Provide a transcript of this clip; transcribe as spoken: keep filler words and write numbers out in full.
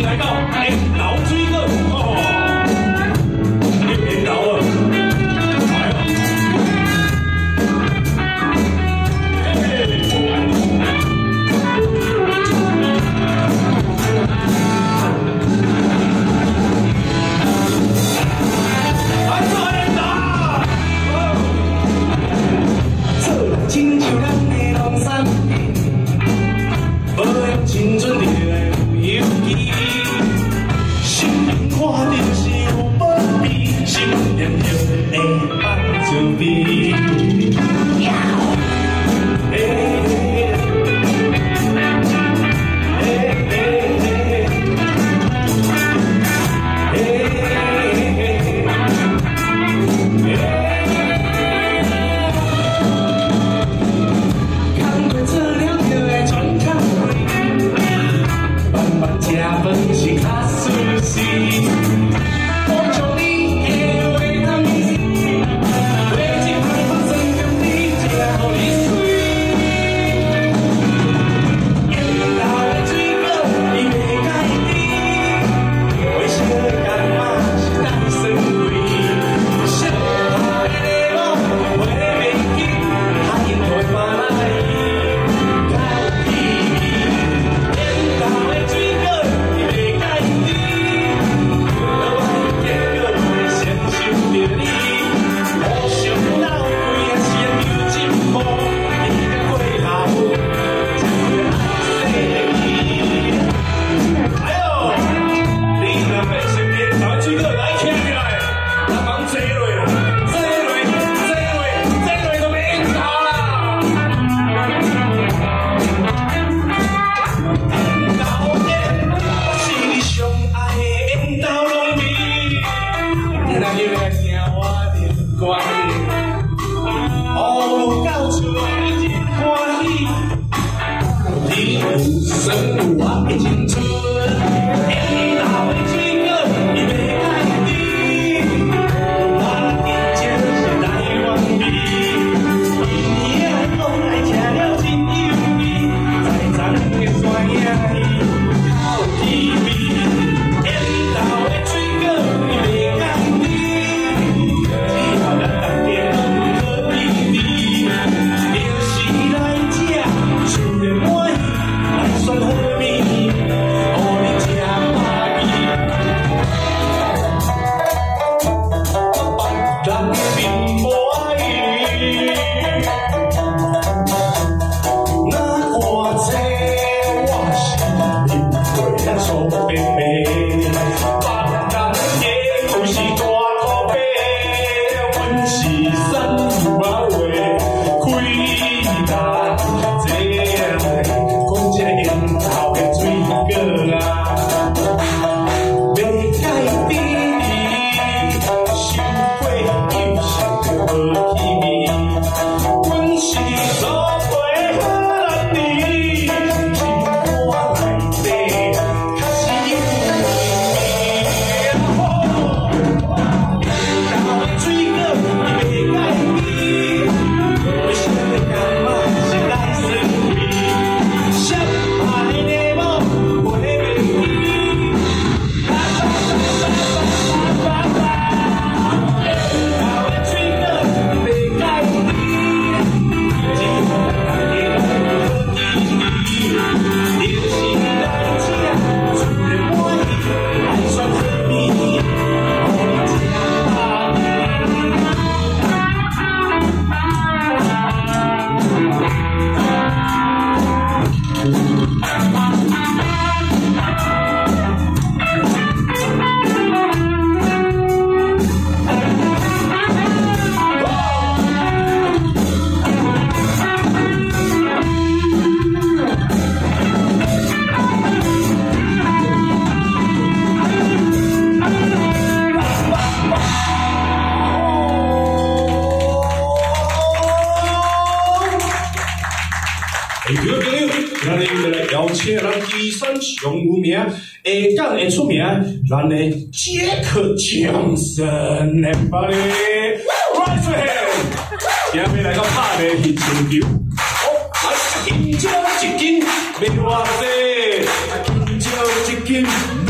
来到烟头水果哦，烟头啊，来哦，来做烟头，做人亲像咱的农山人，无用青春热来有勇气。 心灵看到是有保庇，心念着会放手臂。工作做了就会喘口气，慢慢吃饭是较舒适。 我将你的话通知，买一盘花生给你吃，互你水。烟头的水果你袂介意，为什干嘛是咱算贵？小下的礼物买袂起，还因会搬来较有意义。烟头的水果你袂介意。 生活的青春，烟头的水果你袂介意，我的就是台湾味，伊的风来吃了真有味，在咱的山野里好滋味。烟头的水果你袂介意，只要咱大家拢可比比，就是来吃，吃得满意。 算好味，互你吃饱味。人并无爱伊，若看册我是因为咱错白白，别人的故事大可悲，阮是山有啊话，开大这样。 这个烟头的水果啊，袂介意，想过又想无气味。阮是做陪好男儿，心肝内底较是有味。烟头的水果你袂介意，为什么干嘛是来算味？ 咱哋就来邀请咱基山上有名、下港会出名，咱的杰克强森的巴黎 ，Rise hand， 今日来到拍的是全球，哦，来金蕉一斤卖偌济，金蕉一斤。